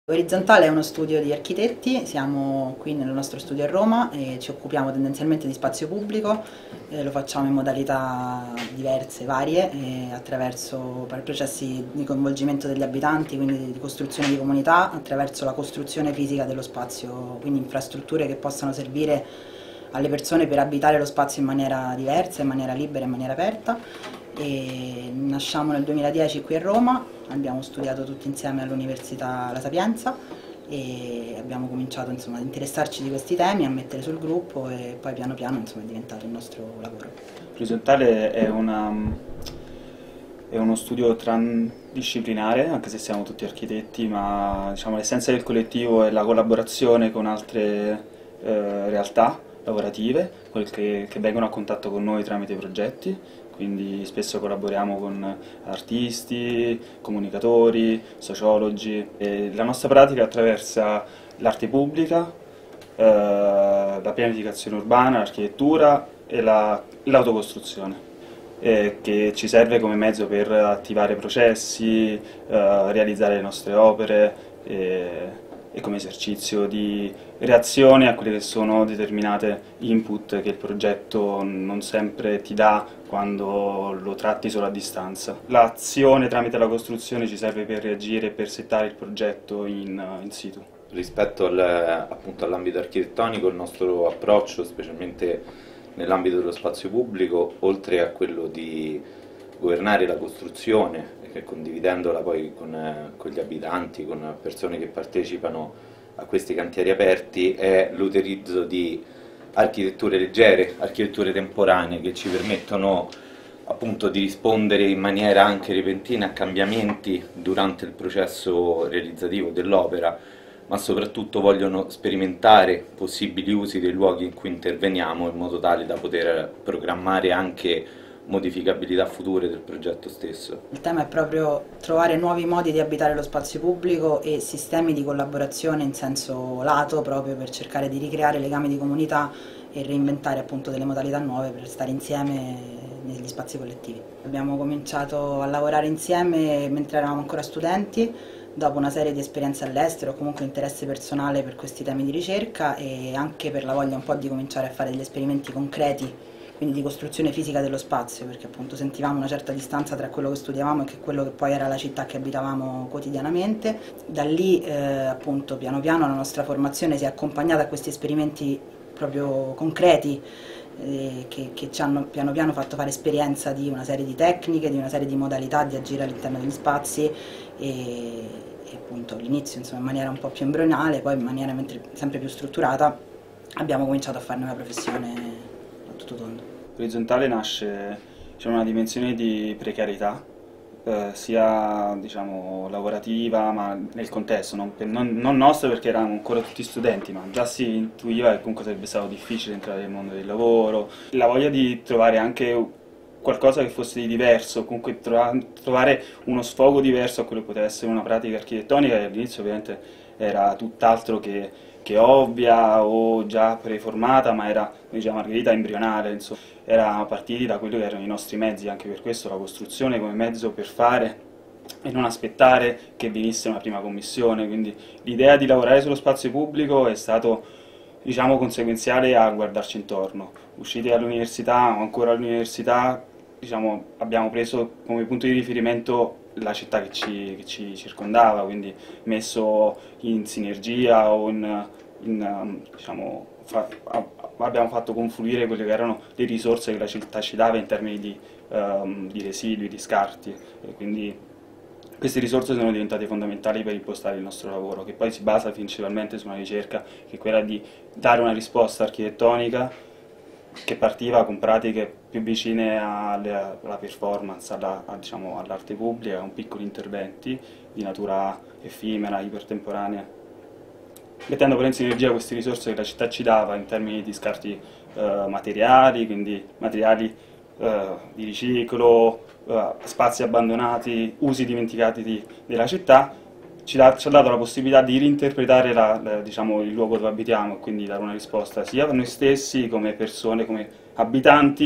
Orizzontale è uno studio di architetti, siamo qui nel nostro studio a Roma e ci occupiamo tendenzialmente di spazio pubblico, lo facciamo in modalità diverse, varie, attraverso processi di coinvolgimento degli abitanti, quindi di costruzione di comunità, attraverso la costruzione fisica dello spazio, quindi infrastrutture che possano servire alle persone per abitare lo spazio in maniera diversa, in maniera libera, in maniera aperta. E nasciamo nel 2010 qui a Roma, abbiamo studiato tutti insieme all'Università La Sapienza e abbiamo cominciato insomma, ad interessarci di questi temi, a mettere sul gruppo e poi piano piano insomma, è diventato il nostro lavoro. Orizzontale è uno studio transdisciplinare, anche se siamo tutti architetti, ma diciamo, l'essenza del collettivo è la collaborazione con altre realtà lavorative, quelle che vengono a contatto con noi tramite progetti, quindi spesso collaboriamo con artisti, comunicatori, sociologi. E la nostra pratica attraversa l'arte pubblica, la pianificazione urbana, l'architettura e l'autocostruzione, che ci serve come mezzo per attivare processi, realizzare le nostre opere e come esercizio di reazione a quelle che sono determinate input che il progetto non sempre ti dà quando lo tratti solo a distanza. L'azione tramite la costruzione ci serve per reagire e per settare il progetto in situ. Rispetto appunto all'ambito architettonico, il nostro approccio, specialmente nell'ambito dello spazio pubblico, oltre a quello di governare la costruzione, condividendola poi con gli abitanti, con persone che partecipano a questi cantieri aperti, è l'utilizzo di architetture leggere, architetture temporanee che ci permettono appunto di rispondere in maniera anche repentina a cambiamenti durante il processo realizzativo dell'opera, ma soprattutto vogliono sperimentare possibili usi dei luoghi in cui interveniamo in modo tale da poter programmare anche modificabilità future del progetto stesso. Il tema è proprio trovare nuovi modi di abitare lo spazio pubblico e sistemi di collaborazione in senso lato, proprio per cercare di ricreare legami di comunità e reinventare appunto delle modalità nuove per stare insieme negli spazi collettivi. Abbiamo cominciato a lavorare insieme mentre eravamo ancora studenti, dopo una serie di esperienze all'estero, comunque interesse personale per questi temi di ricerca e anche per la voglia un po' di cominciare a fare degli esperimenti concreti, quindi di costruzione fisica dello spazio, perché appunto sentivamo una certa distanza tra quello che studiavamo e quello che poi era la città che abitavamo quotidianamente. Da lì appunto piano piano la nostra formazione si è accompagnata a questi esperimenti proprio concreti che ci hanno piano piano fatto fare esperienza di una serie di tecniche, di una serie di modalità di agire all'interno degli spazi e appunto all'inizio insomma in maniera un po' più embrionale, poi in maniera sempre più strutturata abbiamo cominciato a farne una professione a tutto tondo. Orizzontale nasce una dimensione di precarietà, sia diciamo, lavorativa, ma nel contesto, non nostro perché eravamo ancora tutti studenti, ma già si intuiva che comunque sarebbe stato difficile entrare nel mondo del lavoro. La voglia di trovare anche qualcosa che fosse di diverso, comunque trovare uno sfogo diverso a quello che poteva essere una pratica architettonica che all'inizio ovviamente era tutt'altro che ovvia o già preformata, ma era, diciamo Margherita, embrionale, insomma. Era partiti da quelli che erano i nostri mezzi, anche per questo la costruzione come mezzo per fare e non aspettare che venisse una prima commissione, quindi l'idea di lavorare sullo spazio pubblico è stato diciamo conseguenziale a guardarci intorno. Usciti dall'università o ancora all'università diciamo, abbiamo preso come punto di riferimento la città che ci circondava, quindi messo in sinergia o diciamo, abbiamo fatto confluire quelle che erano le risorse che la città ci dava in termini di residui, di scarti, e quindi queste risorse sono diventate fondamentali per impostare il nostro lavoro, che poi si basa principalmente su una ricerca che è quella di dare una risposta architettonica che partiva con pratiche più vicine alla performance, diciamo, all'arte pubblica, con piccoli interventi di natura effimera, ipertemporanea, mettendo però in sinergia queste risorse che la città ci dava in termini di scarti materiali, quindi materiali di riciclo, spazi abbandonati, usi dimenticati della città, ci ha dato la possibilità di reinterpretare diciamo, il luogo dove abitiamo e quindi dare una risposta sia a noi stessi come persone, come abitanti,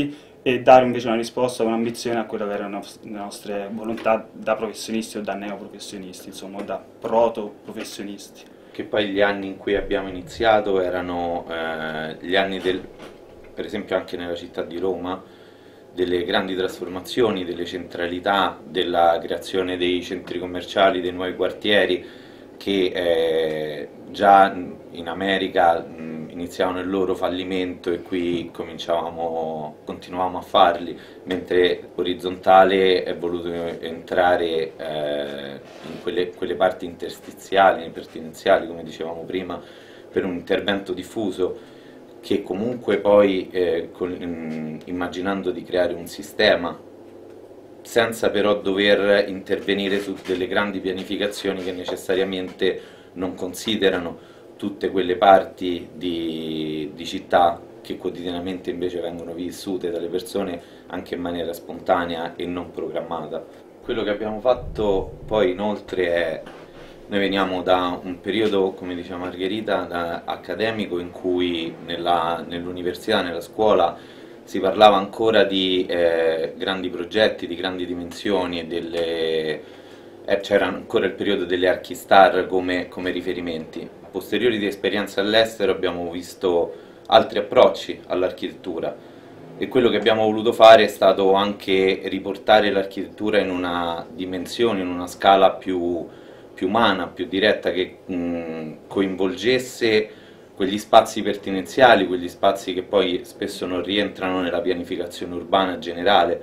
e dare invece una risposta, un'ambizione a quella che erano le nostre volontà da professionisti o da neoprofessionisti, insomma, o da proto-professionisti. Che poi gli anni in cui abbiamo iniziato erano gli anni per esempio anche nella città di Roma, delle grandi trasformazioni, delle centralità, della creazione dei centri commerciali, dei nuovi quartieri che già in America iniziavano il loro fallimento e qui continuavamo a farli, mentre Orizzontale è voluto entrare in quelle parti interstiziali, pertinenziali, come dicevamo prima, per un intervento diffuso che comunque poi, immaginando di creare un sistema, senza però dover intervenire su delle grandi pianificazioni che necessariamente non considerano tutte quelle parti di città che quotidianamente invece vengono vissute dalle persone anche in maniera spontanea e non programmata. Quello che abbiamo fatto poi inoltre è, noi veniamo da un periodo, come diceva Margherita, accademico in cui nell'università, nella scuola, si parlava ancora di grandi progetti, di grandi dimensioni e c'era ancora il periodo delle Archistar come riferimenti. A posteriori di esperienze all'estero abbiamo visto altri approcci all'architettura e quello che abbiamo voluto fare è stato anche riportare l'architettura in una dimensione, in una scala più umana, più diretta, che coinvolgesse quegli spazi pertinenziali, quegli spazi che poi spesso non rientrano nella pianificazione urbana generale,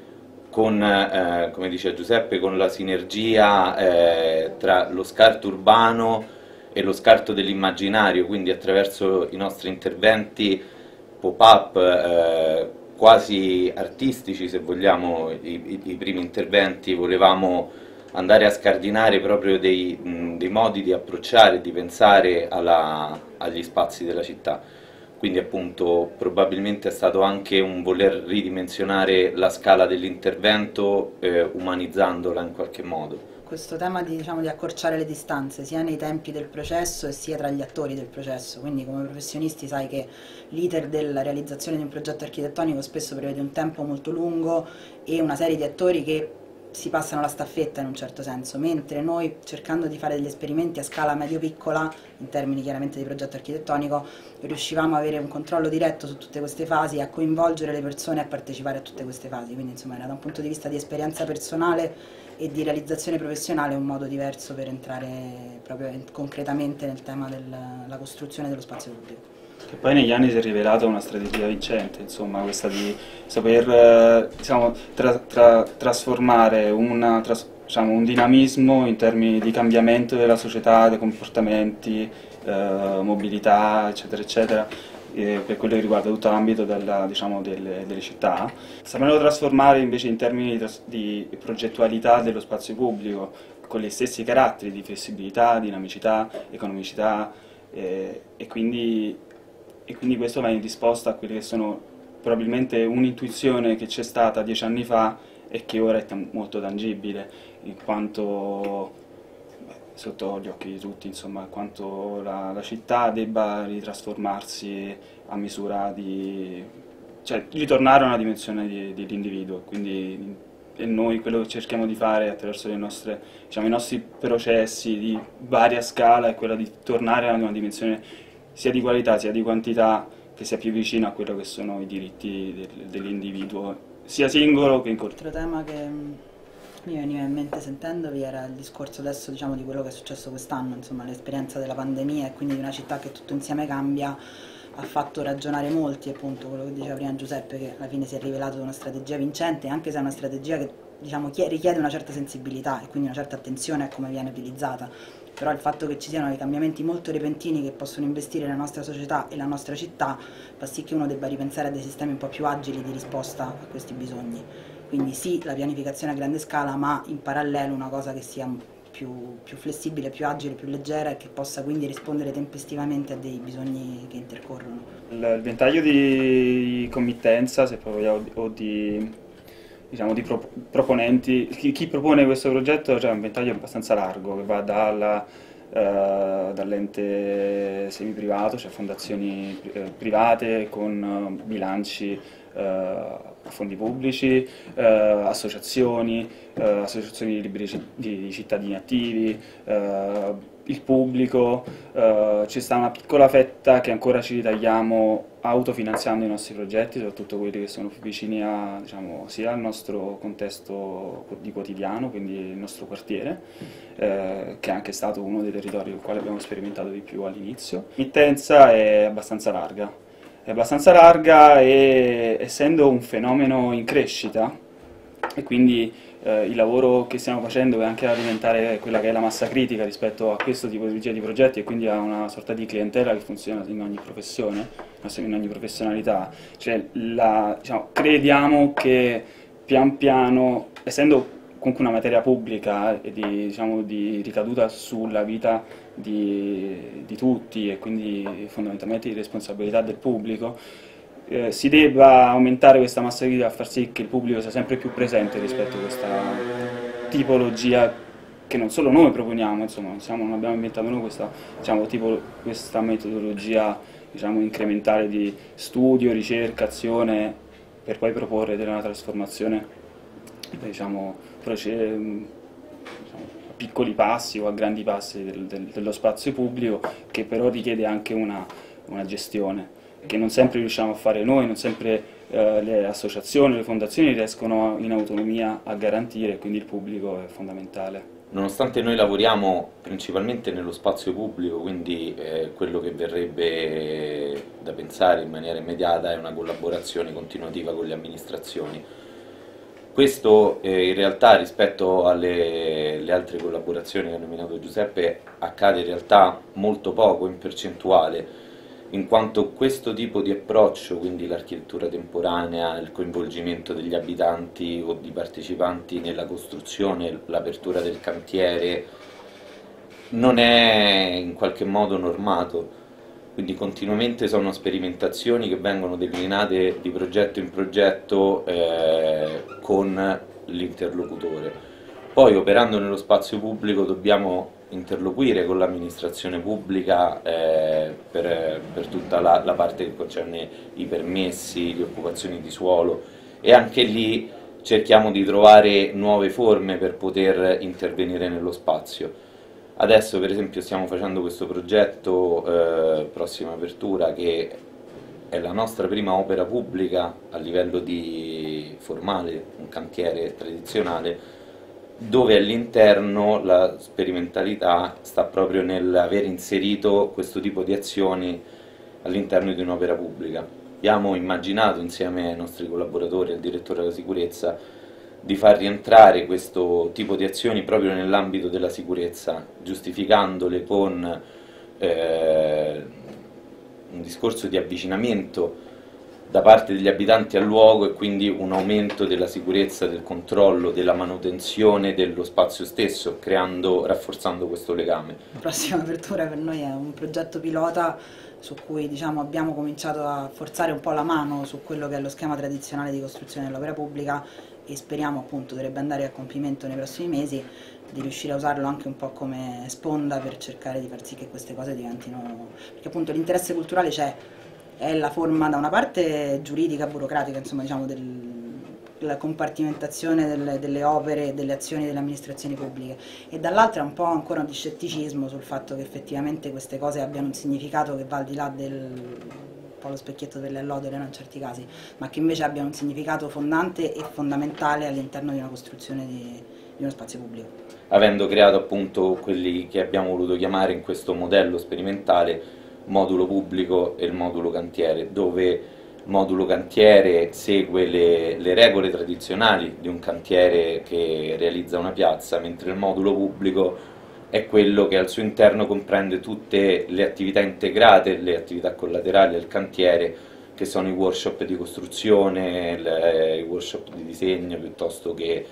come dice Giuseppe, con la sinergia tra lo scarto urbano e lo scarto dell'immaginario, quindi attraverso i nostri interventi pop-up quasi artistici, se vogliamo, i primi interventi volevamo andare a scardinare proprio dei modi di approcciare, di pensare agli spazi della città. Quindi appunto probabilmente è stato anche un voler ridimensionare la scala dell'intervento umanizzandola in qualche modo. Questo tema di accorciare le distanze sia nei tempi del processo e sia tra gli attori del processo, quindi come professionisti sai che l'iter della realizzazione di un progetto architettonico spesso prevede un tempo molto lungo e una serie di attori che si passano la staffetta in un certo senso, mentre noi, cercando di fare degli esperimenti a scala medio-piccola, in termini chiaramente di progetto architettonico, riuscivamo ad avere un controllo diretto su tutte queste fasi, a coinvolgere le persone e a partecipare a tutte queste fasi, quindi insomma era da un punto di vista di esperienza personale e di realizzazione professionale un modo diverso per entrare proprio concretamente nel tema della costruzione dello spazio pubblico. Che poi negli anni si è rivelata una strategia vincente, insomma, questa di saper trasformare un dinamismo in termini di cambiamento della società, dei comportamenti, mobilità, eccetera, eccetera, per quello che riguarda tutto l'ambito delle città, sapendo trasformare invece in termini di progettualità dello spazio pubblico, con gli stessi caratteri di flessibilità, dinamicità, economicità, e quindi questo va in risposta a quelle che sono probabilmente un'intuizione che c'è stata 10 anni fa e che ora è molto tangibile, in quanto sotto gli occhi di tutti, insomma, quanto la città debba ritrasformarsi a misura cioè ritornare a una dimensione dell'individuo, quindi e noi quello che cerchiamo di fare attraverso i nostri processi di varia scala è quello di tornare a una dimensione sia di qualità sia di quantità che sia più vicina a quello che sono i diritti dell'individuo, sia singolo che in collettivo. Altro tema che mi veniva in mente sentendovi era il discorso adesso di quello che è successo quest'anno, insomma l'esperienza della pandemia e quindi di una città che tutto insieme cambia ha fatto ragionare molti, appunto quello che diceva prima Giuseppe, che alla fine si è rivelato una strategia vincente, anche se è una strategia che richiede una certa sensibilità e quindi una certa attenzione a come viene utilizzata, però il fatto che ci siano dei cambiamenti molto repentini che possono investire la nostra società e la nostra città fa sì che uno debba ripensare a dei sistemi un po' più agili di risposta a questi bisogni. Quindi sì, la pianificazione a grande scala, ma in parallelo una cosa che sia più flessibile, più agile, più leggera e che possa quindi rispondere tempestivamente a dei bisogni che intercorrono. Il ventaglio di committenza, se proprio, o di proponenti, chi propone questo progetto, c'è un ventaglio abbastanza largo che va dall'ente semi-privato, cioè fondazioni private con bilanci fondi pubblici, associazioni, associazioni di liberi di cittadini attivi, il pubblico, ci sta una piccola fetta che ancora ci ritagliamo autofinanziando i nostri progetti, soprattutto quelli che sono più vicini a, diciamo, sia al nostro contesto di quotidiano, quindi il nostro quartiere, che è anche stato uno dei territori con il quale abbiamo sperimentato di più all'inizio. L'emittenza è abbastanza larga e essendo un fenomeno in crescita, e quindi il lavoro che stiamo facendo è anche alimentare quella che è la massa critica rispetto a questo tipo di progetti e quindi a una sorta di clientela che funziona in ogni professione, in ogni professionalità. Cioè, diciamo, crediamo che pian piano, essendo comunque una materia pubblica e diciamo, di ricaduta sulla vita di tutti e quindi fondamentalmente di responsabilità del pubblico, si debba aumentare questa massa critica a far sì che il pubblico sia sempre più presente rispetto a questa tipologia che non solo noi proponiamo, insomma, non abbiamo inventato noi questa, diciamo, questa metodologia, diciamo, incrementale di studio, ricerca, azione, per poi proporre una trasformazione, diciamo, a piccoli passi o a grandi passi dello spazio pubblico, che però richiede anche una gestione che non sempre riusciamo a fare noi, non sempre le associazioni, le fondazioni riescono in autonomia a garantire, quindi il pubblico è fondamentale. Nonostante noi lavoriamo principalmente nello spazio pubblico, quindi quello che verrebbe da pensare in maniera immediata è una collaborazione continuativa con le amministrazioni. Questo in realtà rispetto alle altre collaborazioni che ha nominato Giuseppe accade in realtà molto poco in percentuale, in quanto questo tipo di approccio, quindi l'architettura temporanea, il coinvolgimento degli abitanti o di partecipanti nella costruzione, l'apertura del cantiere, non è in qualche modo normato, quindi continuamente sono sperimentazioni che vengono declinate di progetto in progetto con l'interlocutore. Poi operando nello spazio pubblico dobbiamo interloquire con l'amministrazione pubblica per tutta la parte che concerne i permessi, le occupazioni di suolo, e anche lì cerchiamo di trovare nuove forme per poter intervenire nello spazio. Adesso per esempio stiamo facendo questo progetto Prossima Apertura, che è la nostra prima opera pubblica a livello formale, un cantiere tradizionale, dove all'interno la sperimentalità sta proprio nell'aver inserito questo tipo di azioni all'interno di un'opera pubblica. Abbiamo immaginato insieme ai nostri collaboratori, al direttore della sicurezza, di far rientrare questo tipo di azioni proprio nell'ambito della sicurezza, giustificandole con un discorso di avvicinamento da parte degli abitanti al luogo e quindi un aumento della sicurezza, del controllo, della manutenzione dello spazio stesso, rafforzando questo legame. La Prossima Apertura per noi è un progetto pilota su cui, diciamo, abbiamo cominciato a forzare un po' la mano su quello che è lo schema tradizionale di costruzione dell'opera pubblica e speriamo, appunto, dovrebbe andare a compimento nei prossimi mesi, di riuscire a usarlo anche un po' come sponda per cercare di far sì che queste cose diventino, perché appunto l'interesse culturale c'è, è la forma da una parte giuridica, burocratica, insomma, diciamo, della compartimentazione delle opere e delle azioni delle amministrazioni pubbliche, e dall'altra un po' ancora di scetticismo sul fatto che effettivamente queste cose abbiano un significato che va al di là del un po' lo specchietto delle allodole, no, in certi casi, ma che invece abbiano un significato fondante e fondamentale all'interno di una costruzione di uno spazio pubblico. Avendo creato appunto quelli che abbiamo voluto chiamare in questo modello sperimentale modulo pubblico e il modulo cantiere, dove il modulo cantiere segue le regole tradizionali di un cantiere che realizza una piazza, mentre il modulo pubblico è quello che al suo interno comprende tutte le attività integrate, le attività collaterali del cantiere, che sono i workshop di costruzione, i workshop di disegno, piuttosto che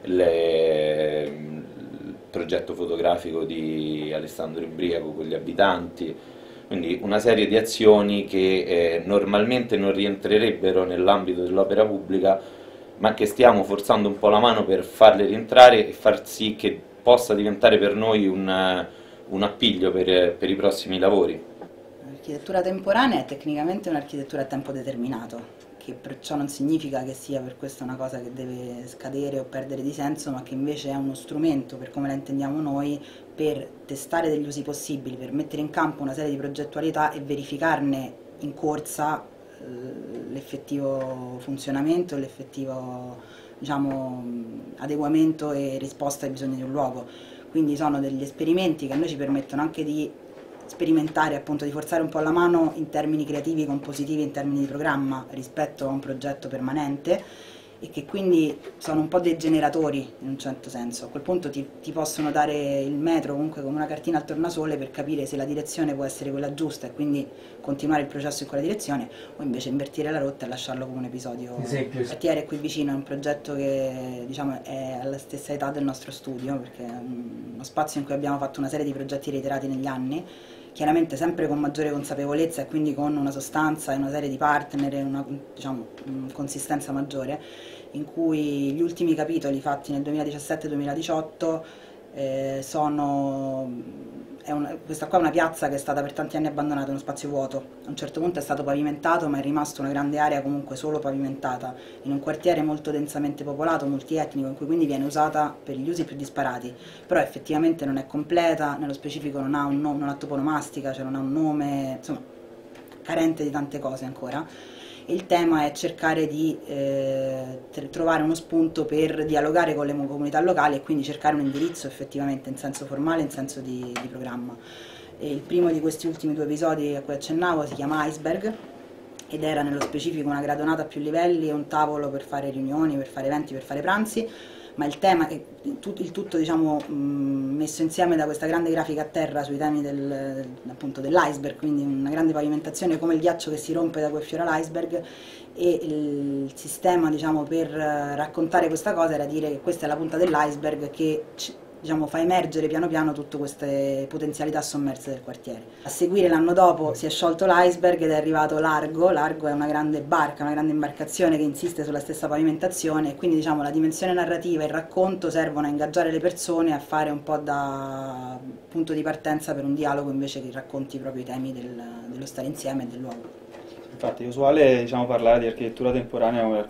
il progetto fotografico di Alessandro Imbriaco con gli abitanti. Quindi una serie di azioni che normalmente non rientrerebbero nell'ambito dell'opera pubblica, ma che stiamo forzando un po' la mano per farle rientrare e far sì che possa diventare per noi un appiglio per i prossimi lavori. L'architettura temporanea è tecnicamente un'architettura a tempo determinato, che perciò non significa che sia per questo una cosa che deve scadere o perdere di senso, ma che invece è uno strumento, per come la intendiamo noi, per testare degli usi possibili, per mettere in campo una serie di progettualità e verificarne in corsa l'effettivo funzionamento, l'effettivo, diciamo, adeguamento e risposta ai bisogni di un luogo. Quindi sono degli esperimenti che a noi ci permettono anche di sperimentare, appunto, di forzare un po' la mano in termini creativi, compositivi, in termini di programma rispetto a un progetto permanente, e che quindi sono un po' dei generatori in un certo senso. A quel punto ti possono dare il metro comunque come una cartina al tornasole per capire se la direzione può essere quella giusta e quindi continuare il processo in quella direzione, o invece invertire la rotta e lasciarlo come un episodio. Il quartiere qui vicino è un progetto che, diciamo, è alla stessa età del nostro studio, perché è uno spazio in cui abbiamo fatto una serie di progetti reiterati negli anni, chiaramente sempre con maggiore consapevolezza e quindi con una sostanza e una serie di partner e una, diciamo, consistenza maggiore, in cui gli ultimi capitoli fatti nel 2017-2018 questa qua è una piazza che è stata per tanti anni abbandonata, uno spazio vuoto. A un certo punto è stato pavimentato, ma è rimasta una grande area comunque solo pavimentata, in un quartiere molto densamente popolato, multietnico, in cui quindi viene usata per gli usi più disparati, però effettivamente non è completa, nello specifico non ha toponomastica, cioè non ha un nome, insomma, carente di tante cose ancora. E il tema è cercare di trovare uno spunto per dialogare con le comunità locali e quindi cercare un indirizzo effettivamente in senso formale, in senso di programma. E il primo di questi ultimi 2 episodi a cui accennavo si chiama Iceberg, ed era nello specifico una gradonata a più livelli e un tavolo per fare riunioni, per fare eventi, per fare pranzi, ma il tema, il tutto, diciamo, messo insieme da questa grande grafica a terra sui temi appunto dell'iceberg, quindi una grande pavimentazione come il ghiaccio che si rompe da cui fiora l'iceberg, e il sistema, diciamo, per raccontare questa cosa era dire che questa è la punta dell'iceberg che, diciamo, fa emergere piano piano tutte queste potenzialità sommerse del quartiere. A seguire l'anno dopo si è sciolto l'iceberg ed è arrivato Largo. Largo è una grande barca, una grande imbarcazione che insiste sulla stessa pavimentazione, e quindi, diciamo, la dimensione narrativa e il racconto servono a ingaggiare le persone, a fare un po' da punto di partenza per un dialogo invece che racconti proprio i temi dello stare insieme e del luogo. Infatti è usuale, diciamo, parlare di architettura temporanea o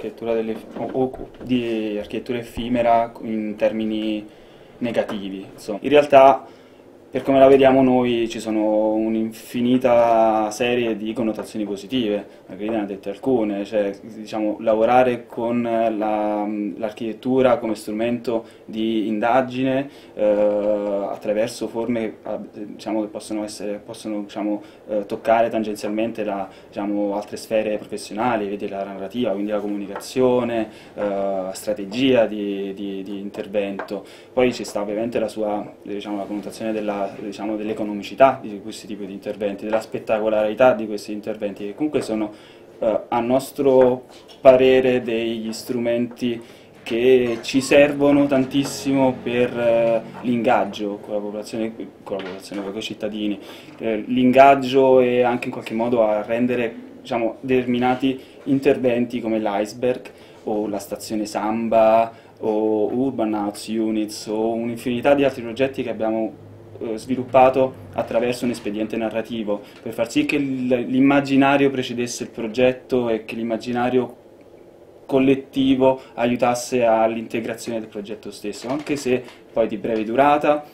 di architettura effimera in termini negativi, insomma. In realtà, per come la vediamo noi, ci sono un'infinita serie di connotazioni positive, Margherita ne ha dette alcune, cioè, diciamo, lavorare con l'architettura come strumento di indagine attraverso forme, diciamo, che possono diciamo, toccare tangenzialmente diciamo, altre sfere professionali, vedi la narrativa, quindi la comunicazione, strategia di intervento. Poi ci sta ovviamente la sua, diciamo, la connotazione diciamo, dell'economicità di questi tipi di interventi, della spettacolarità di questi interventi, che comunque sono a nostro parere degli strumenti che ci servono tantissimo per l'ingaggio con la popolazione, con i cittadini, l'ingaggio e anche in qualche modo a rendere, diciamo, determinati interventi come l'iceberg o la stazione Samba o Urban House Units o un'infinità di altri progetti che abbiamo sviluppato attraverso un espediente narrativo per far sì che l'immaginario precedesse il progetto e che l'immaginario collettivo aiutasse all'integrazione del progetto stesso, anche se poi di breve durata,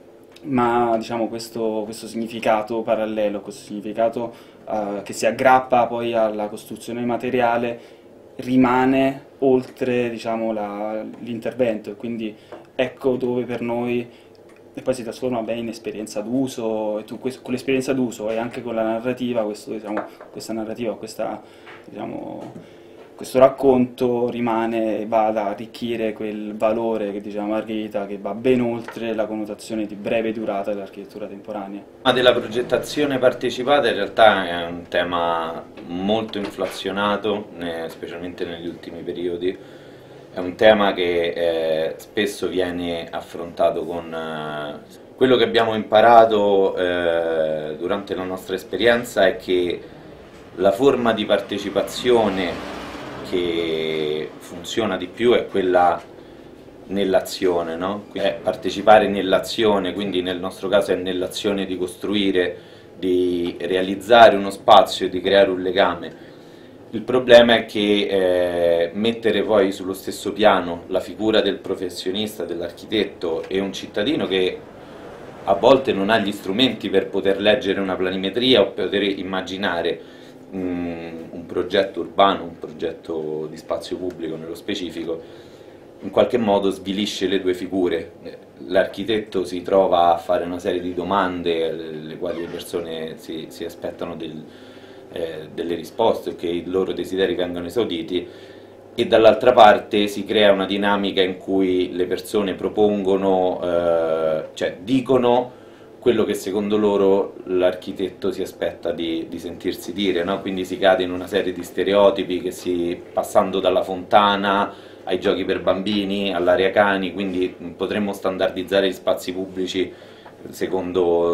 ma, diciamo, questo significato parallelo, questo significato che si aggrappa poi alla costruzione materiale rimane oltre, diciamo, l'intervento, e quindi ecco dove per noi, e poi si trasforma bene in esperienza d'uso, e con l'esperienza d'uso e anche con la narrativa, diciamo, questa narrativa, diciamo, questo racconto rimane e va ad arricchire quel valore che diceva Margherita, che va ben oltre la connotazione di breve durata dell'architettura temporanea. Ma della progettazione partecipata in realtà è un tema molto inflazionato, specialmente negli ultimi periodi. È un tema che spesso viene affrontato con quello che abbiamo imparato durante la nostra esperienza, è che la forma di partecipazione che funziona di più è quella nell'azione, no? È partecipare nell'azione, quindi nel nostro caso è nell'azione di costruire, di realizzare uno spazio, di creare un legame. Il problema è che mettere poi sullo stesso piano la figura del professionista, dell'architetto e un cittadino che a volte non ha gli strumenti per poter leggere una planimetria o poter immaginare un progetto urbano, un progetto di spazio pubblico nello specifico, in qualche modo svilisce le due figure. L'architetto si trova a fare una serie di domande alle quali le persone si aspettano delle risposte, che i loro desideri vengano esauditi, e dall'altra parte si crea una dinamica in cui le persone propongono, cioè dicono quello che secondo loro l'architetto si aspetta di sentirsi dire, no? Quindi si cade in una serie di stereotipi passando dalla fontana ai giochi per bambini, all'area cani, quindi potremmo standardizzare gli spazi pubblici secondo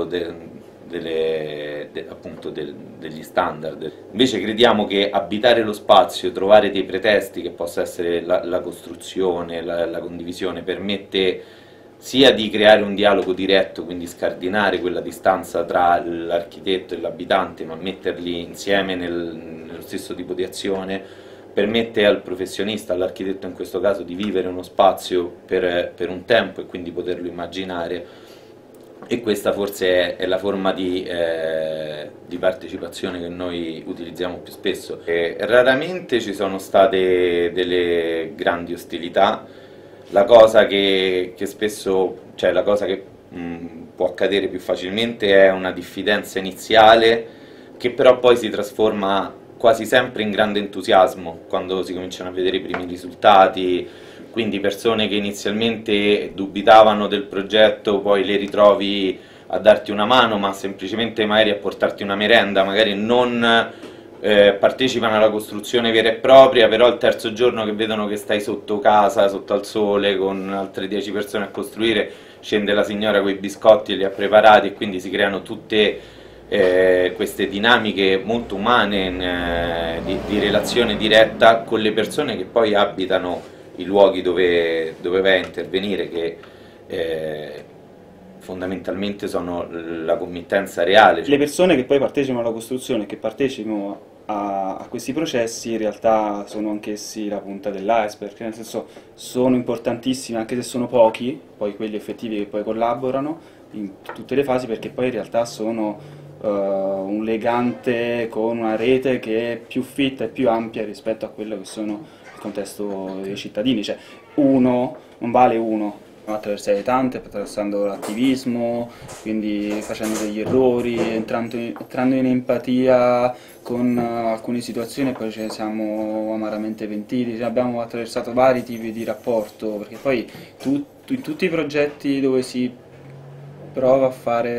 appunto degli standard. Invece crediamo che abitare lo spazio, trovare dei pretesti, che possa essere la costruzione, la condivisione, permette sia di creare un dialogo diretto, quindi scardinare quella distanza tra l'architetto e l'abitante, ma metterli insieme nello stesso tipo di azione, permette al professionista, all'architetto in questo caso, di vivere uno spazio per un tempo e quindi poterlo immaginare. E questa forse è la forma di partecipazione che noi utilizziamo più spesso. Raramente ci sono state delle grandi ostilità. La cosa che spesso, cioè la cosa che può accadere più facilmente è una diffidenza iniziale, che però poi si trasforma quasi sempre in grande entusiasmo quando si cominciano a vedere i primi risultati. Quindi persone che inizialmente dubitavano del progetto, poi le ritrovi a darti una mano, ma semplicemente magari a portarti una merenda, magari non partecipano alla costruzione vera e propria, però il terzo giorno che vedono che stai sotto casa, sotto al sole, con altre 10 persone a costruire, scende la signora con i biscotti e li ha preparati, e quindi si creano tutte queste dinamiche molto umane di relazione diretta con le persone che poi abitano i luoghi dove vai a intervenire, che fondamentalmente sono la committenza reale. Le persone che poi partecipano alla costruzione, che partecipano a questi processi, in realtà sono anch'essi la punta dell'iceberg, nel senso sono importantissimi, anche se sono pochi, poi quelli effettivi che poi collaborano in tutte le fasi, perché poi in realtà sono un legante con una rete che è più fitta e più ampia rispetto a quello che sono il contesto dei cittadini, cioè uno non vale uno, attraversare tante, attraversando l'attivismo, quindi facendo degli errori, entrando in empatia con alcune situazioni, e poi ce ne siamo amaramente pentiti. Abbiamo attraversato vari tipi di rapporto, perché poi in tutti i progetti dove si prova a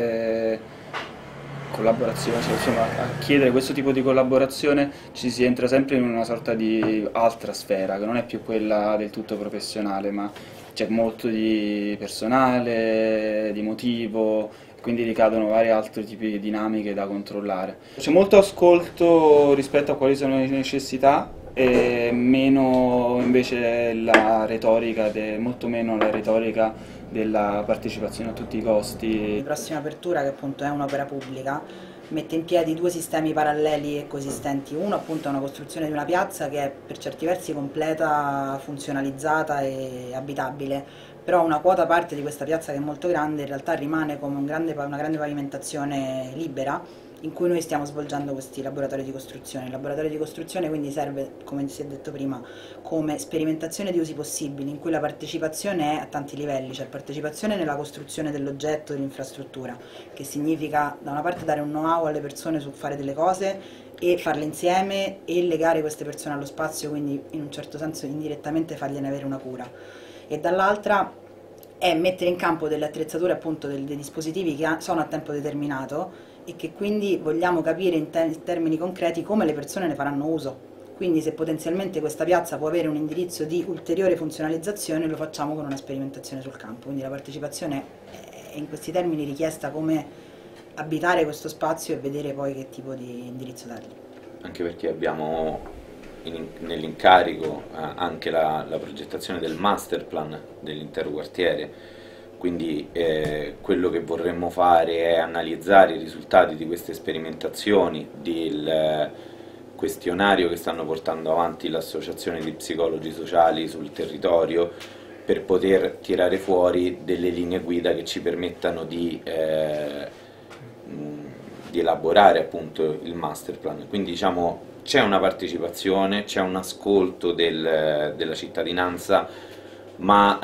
fare collaborazione, cioè, insomma, a chiedere questo tipo di collaborazione, ci si entra sempre in una sorta di altra sfera, che non è più quella del tutto professionale, ma c'è molto di personale, di motivo, quindi ricadono vari altri tipi di dinamiche da controllare. C'è molto ascolto rispetto a quali sono le necessità, e meno invece la retorica, molto meno la retorica della partecipazione a tutti i costi. La prossima apertura, che appunto è un'opera pubblica, mette in piedi due sistemi paralleli e coesistenti. Uno appunto è una costruzione di una piazza che è per certi versi completa, funzionalizzata e abitabile, però una quota parte di questa piazza, che è molto grande, in realtà rimane come una grande pavimentazione libera, in cui noi stiamo svolgendo questi laboratori di costruzione. Il laboratorio di costruzione quindi serve, come si è detto prima, come sperimentazione di usi possibili, in cui la partecipazione è a tanti livelli, cioè partecipazione nella costruzione dell'oggetto, dell'infrastruttura, che significa da una parte dare un know-how alle persone su fare delle cose e farle insieme e legare queste persone allo spazio, quindi in un certo senso indirettamente fargliene avere una cura, e dall'altra è mettere in campo delle attrezzature, appunto dei dispositivi che sono a tempo determinato e che quindi vogliamo capire in termini concreti come le persone ne faranno uso. Quindi se potenzialmente questa piazza può avere un indirizzo di ulteriore funzionalizzazione, lo facciamo con una sperimentazione sul campo. Quindi la partecipazione è in questi termini richiesta, come abitare questo spazio e vedere poi che tipo di indirizzo dargli. Anche perché abbiamo nell'incarico anche la progettazione del master plan dell'intero quartiere, quindi quello che vorremmo fare è analizzare i risultati di queste sperimentazioni, questionario che stanno portando avanti l'Associazione di Psicologi Sociali sul territorio per poter tirare fuori delle linee guida che ci permettano di elaborare appunto il master plan. Quindi diciamo c'è una partecipazione, c'è un ascolto della cittadinanza, ma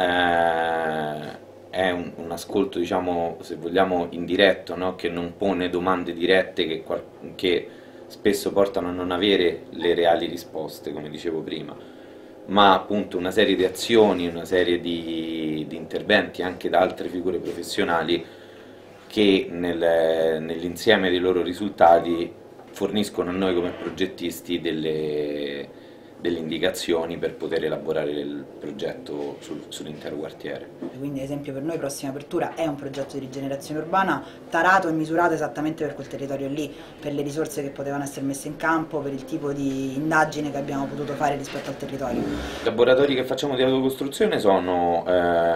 è un ascolto, diciamo, se vogliamo, indiretto, no? Che non pone domande dirette che spesso portano a non avere le reali risposte, come dicevo prima, ma appunto una serie di azioni, una serie di interventi anche da altre figure professionali che nell'insieme dei loro risultati forniscono a noi come progettisti delle indicazioni per poter elaborare il progetto sull'intero quartiere. Quindi ad esempio per noi Prossima Apertura è un progetto di rigenerazione urbana tarato e misurato esattamente per quel territorio lì, per le risorse che potevano essere messe in campo, per il tipo di indagine che abbiamo potuto fare rispetto al territorio. I laboratori che facciamo di autocostruzione sono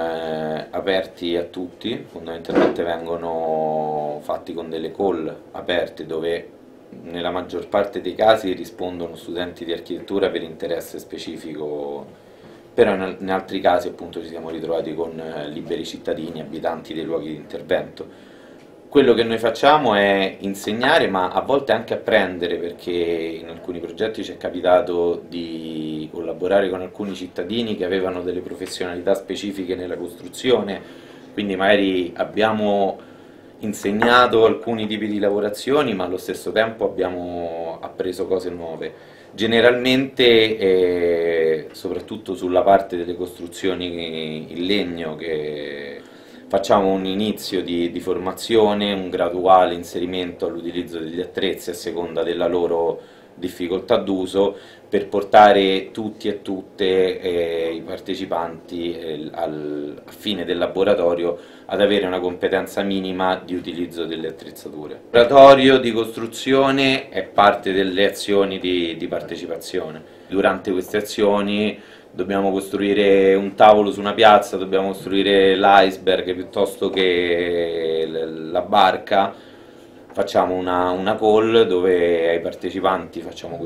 aperti a tutti, fondamentalmente vengono fatti con delle call aperte dove nella maggior parte dei casi rispondono studenti di architettura per interesse specifico, però in altri casi appunto ci siamo ritrovati con liberi cittadini, abitanti dei luoghi di intervento. Quello che noi facciamo è insegnare, ma a volte anche apprendere, perché in alcuni progetti ci è capitato di collaborare con alcuni cittadini che avevano delle professionalità specifiche nella costruzione, quindi magari abbiamo insegnato alcuni tipi di lavorazioni, ma allo stesso tempo abbiamo appreso cose nuove. Generalmente, soprattutto sulla parte delle costruzioni in legno, che facciamo un inizio di formazione, un graduale inserimento all'utilizzo degli attrezzi a seconda della loro difficoltà d'uso, per portare tutti e tutte i partecipanti a fine del laboratorio ad avere una competenza minima di utilizzo delle attrezzature. Il laboratorio di costruzione è parte delle azioni di partecipazione. Durante queste azioni dobbiamo costruire un tavolo su una piazza, dobbiamo costruire l'iceberg piuttosto che la barca. Facciamo una call dove ai partecipanti facciamo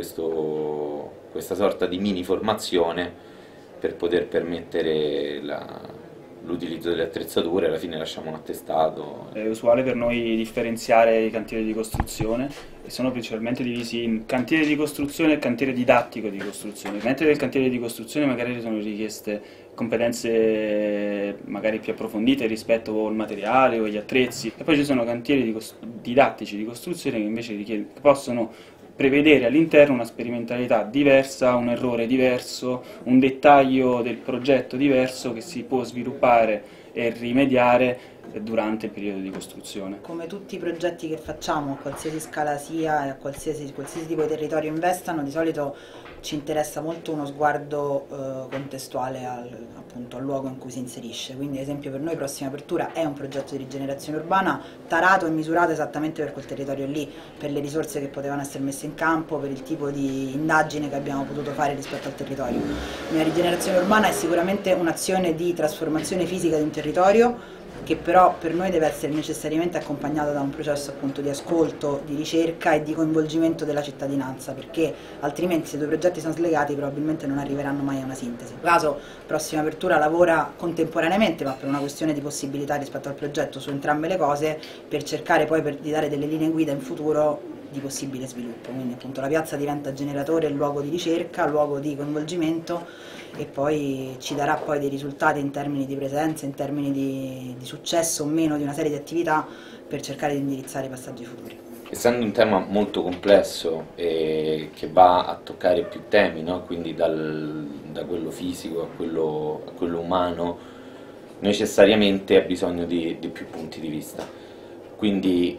questa sorta di mini formazione per poter permettere l'utilizzo delle attrezzature. Alla fine lasciamo un attestato. È usuale per noi differenziare i cantieri di costruzione, e sono principalmente divisi in cantiere di costruzione e cantiere didattico di costruzione. Mentre nel cantiere di costruzione magari sono richieste competenze magari più approfondite rispetto al materiale o agli attrezzi, e poi ci sono cantieri didattici di costruzione che invece possono prevedere all'interno una sperimentalità diversa, un errore diverso, un dettaglio del progetto diverso che si può sviluppare e rimediare durante il periodo di costruzione. Come tutti i progetti che facciamo, a qualsiasi scala sia e a qualsiasi tipo di territorio investano, di solito ci interessa molto uno sguardo contestuale appunto al luogo in cui si inserisce. Quindi ad esempio per noi Prossima Apertura è un progetto di rigenerazione urbana tarato e misurato esattamente per quel territorio lì, per le risorse che potevano essere messe in campo, per il tipo di indagine che abbiamo potuto fare rispetto al territorio. La rigenerazione urbana è sicuramente un'azione di trasformazione fisica di un territorio, che però per noi deve essere necessariamente accompagnato da un processo appunto di ascolto, di ricerca e di coinvolgimento della cittadinanza, perché altrimenti se i due progetti sono slegati probabilmente non arriveranno mai a una sintesi. In caso Prossima Apertura lavora contemporaneamente, ma per una questione di possibilità rispetto al progetto, su entrambe le cose, per cercare poi di dare delle linee guida in futuro di possibile sviluppo. Quindi appunto la piazza diventa generatore, luogo di ricerca, luogo di coinvolgimento, e poi ci darà poi dei risultati in termini di presenza, in termini di successo o meno di una serie di attività, per cercare di indirizzare i passaggi futuri. Essendo un tema molto complesso e che va a toccare più temi, no? Quindi da quello fisico a quello umano, necessariamente ha bisogno di più punti di vista. Quindi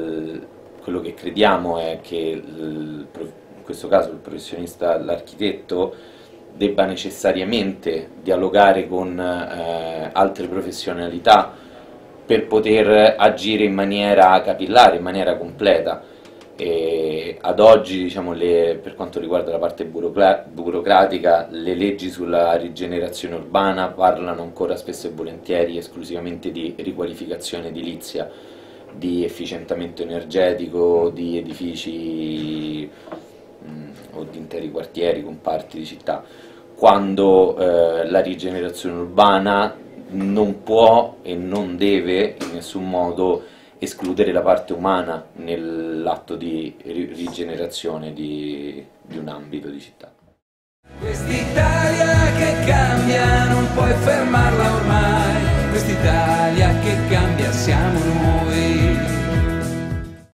quello che crediamo è che in questo caso il professionista, l'architetto, debba necessariamente dialogare con altre professionalità per poter agire in maniera capillare, in maniera completa. E ad oggi, diciamo, per quanto riguarda la parte burocratica, le leggi sulla rigenerazione urbana parlano ancora spesso e volentieri esclusivamente di riqualificazione edilizia, di efficientamento energetico, di edifici o di interi quartieri, comparti di città, quando la rigenerazione urbana non può e non deve in nessun modo escludere la parte umana nell'atto di rigenerazione di un ambito di città. Quest'Italia che cambia non puoi fermarla ormai.